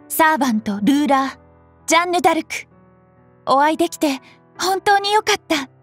サーバント・ルーラー、ジャンヌ・ダルク。お会いできて本当によかった。